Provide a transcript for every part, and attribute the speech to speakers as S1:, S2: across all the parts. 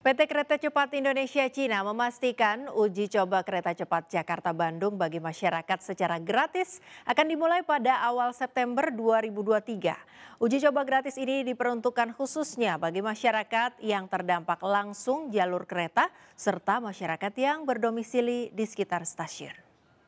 S1: PT Kereta Cepat Indonesia Cina memastikan uji coba kereta cepat Jakarta-Bandung bagi masyarakat secara gratis akan dimulai pada awal September 2023. Uji coba gratis ini diperuntukkan khususnya bagi masyarakat yang terdampak langsung jalur kereta serta masyarakat yang berdomisili di sekitar stasiun.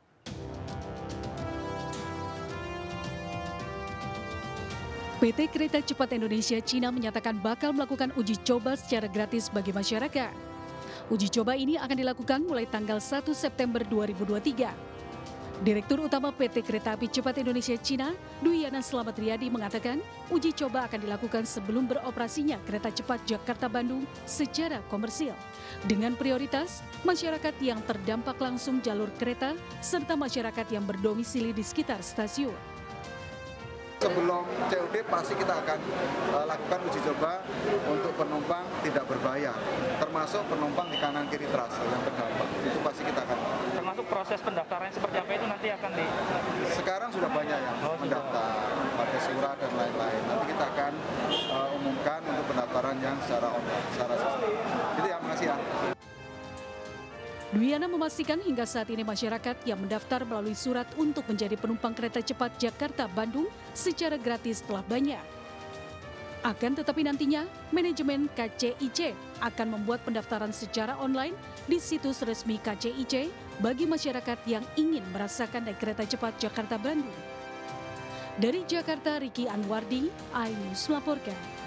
S2: PT Kereta Cepat Indonesia Cina menyatakan bakal melakukan uji coba secara gratis bagi masyarakat. Uji coba ini akan dilakukan mulai tanggal 1 September 2023. Direktur Utama PT Kereta Api Cepat Indonesia Cina, Dwi Yana Slamet Riyadi mengatakan uji coba akan dilakukan sebelum beroperasinya kereta cepat Jakarta-Bandung secara komersil. Dengan prioritas masyarakat yang terdampak langsung jalur kereta serta masyarakat yang berdomisili di sekitar stasiun.
S3: Sebelum COD pasti kita akan lakukan uji coba untuk penumpang tidak berbayar, termasuk penumpang di kanan kiri trase yang terdampak. Itu pasti kita akan.
S4: Termasuk proses pendaftaran seperti apa itu nanti akan di.
S3: Sekarang sudah banyak yang mendaftar, pakai surat dan lain-lain. Nanti kita akan umumkan untuk pendaftaran yang secara online, secara sistem. Itu ya, makasih ya.
S2: Dwi Yana memastikan hingga saat ini masyarakat yang mendaftar melalui surat untuk menjadi penumpang kereta cepat Jakarta-Bandung secara gratis telah banyak. Akan tetapi nantinya, manajemen KCIC akan membuat pendaftaran secara online di situs resmi KCIC bagi masyarakat yang ingin merasakan naik kereta cepat Jakarta-Bandung. Dari Jakarta, Riki Anwardi, iNews melaporkan.